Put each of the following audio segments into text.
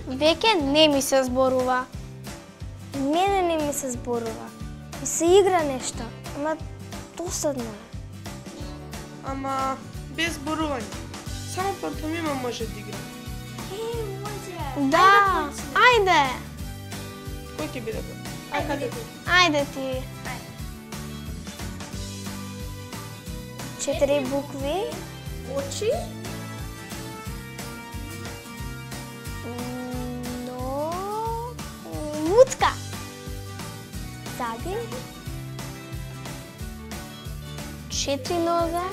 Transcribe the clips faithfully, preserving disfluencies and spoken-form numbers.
Веќе не ми се зборува. Мене не ми се зборува. И се игра нешто, ама досадно е. Ама без зборување. Само пантомима може да игра. Е, може. Да, ајде. Кој ќе биде тоа? Ајде ти. Ајде ти. Четири букви. Очи. Но... Лутка. Зади. Четири нога.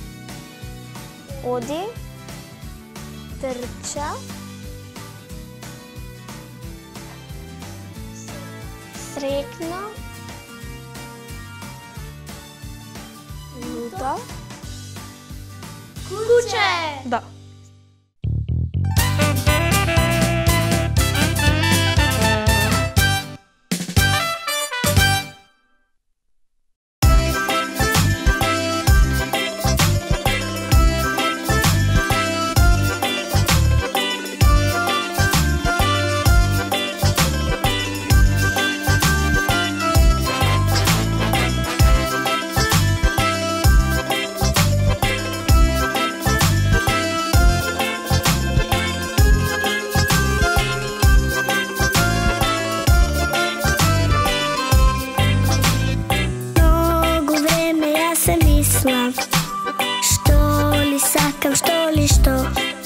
Оди. Трча. Срекна. Лудо. Куче. Да. Што ли сакам, што ли што?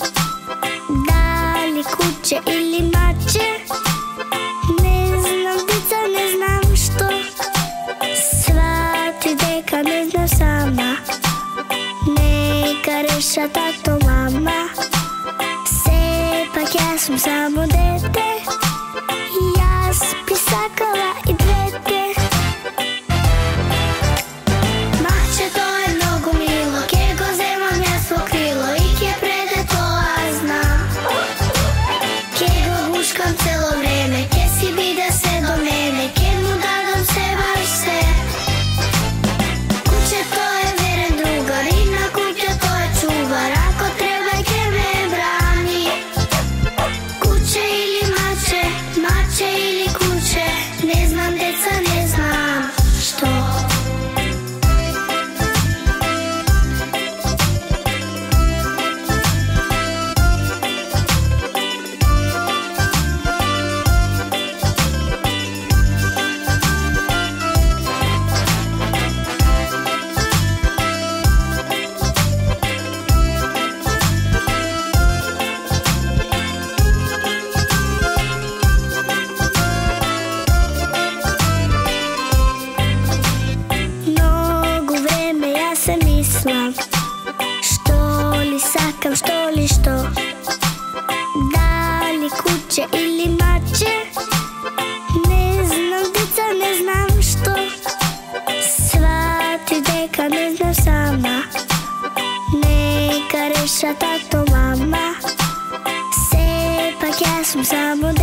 Дали куче или маче? Не знам, деца, не знам што. Свати дека не знам сама. Нека реша тато, мама. Сепак јас сум само дете. Јас би сакала и двете. Цело време, ке си биде се до мене, ке му дадам се баш се. Кучето е верен другар и на куќето е чувар, ако треба ке ме брани. Куче или маче, маче или куче, не знам деца, не знам што. Што ли сакам, што ли што? Дали куче или маче? Не знам, деца, не знам што. Свати дека не знам сама. Нека реша тато, мама. Сепак јас сум само